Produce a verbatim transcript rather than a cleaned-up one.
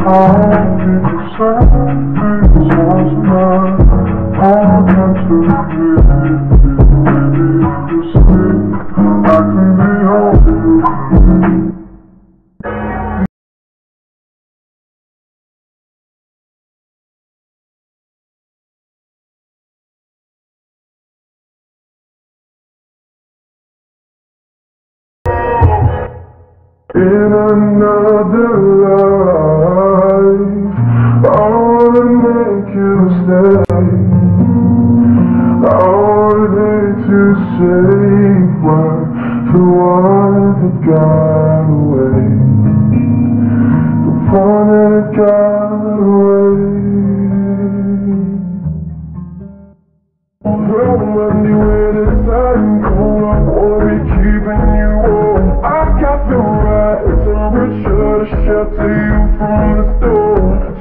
In another life, I wanna make you stay. I would hate to say why the one that got away, the one that got away. Well, Monday when the sun comes, I wanna be keeping you warm. I got the right temperature to shelter you from the storm.